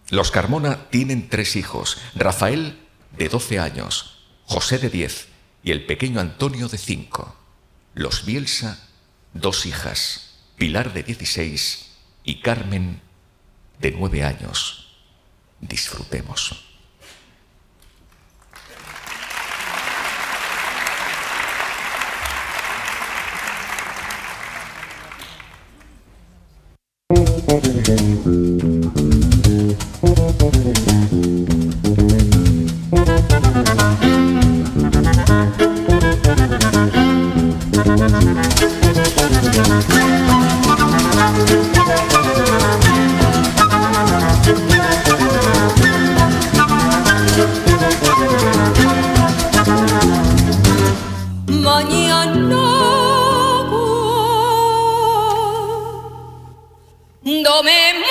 Los Carmona tienen 3 hijos: Rafael, de 12 años, José, de 10, y el pequeño Antonio, de 5. Los Bielsa, 2 hijas, Pilar, de 16, y Carmen, de 9 años. Disfrutemos. No me muero.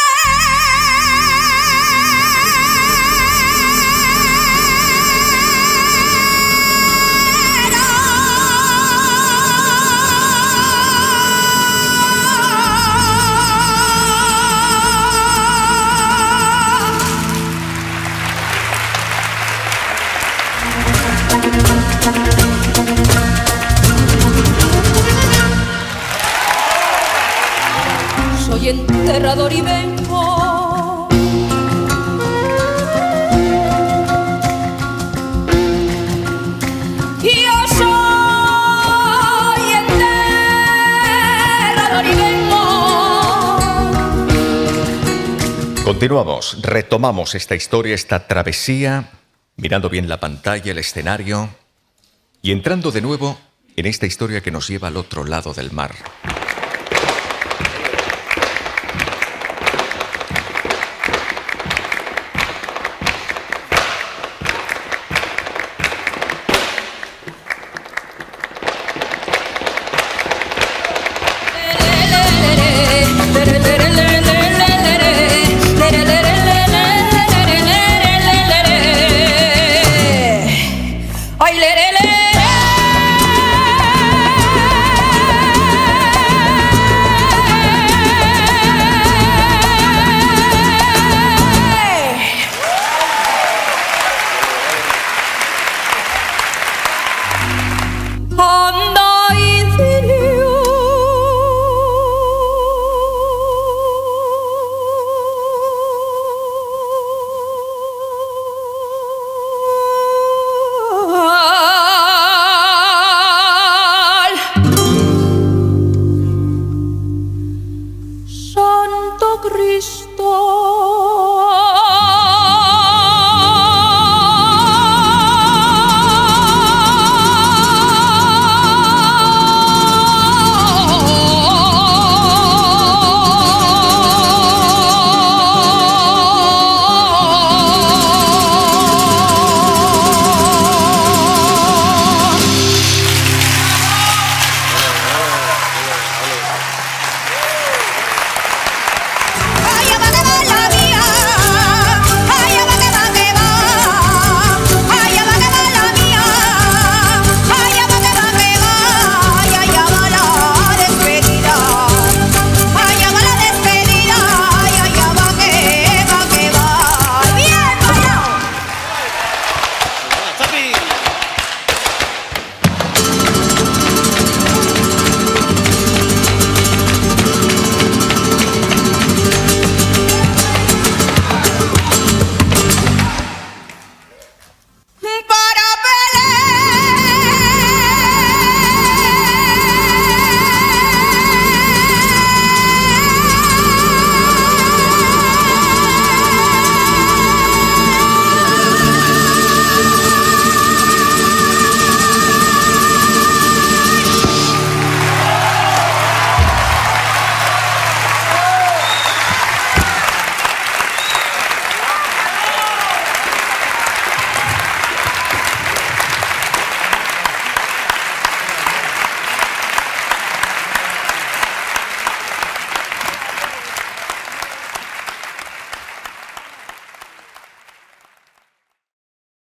Soy enterrador y vengo yo soy enterrador y vengo. Continuamos, retomamos esta historia, esta travesía, mirando bien la pantalla, el escenario, y entrando de nuevo en esta historia que nos lleva al otro lado del mar.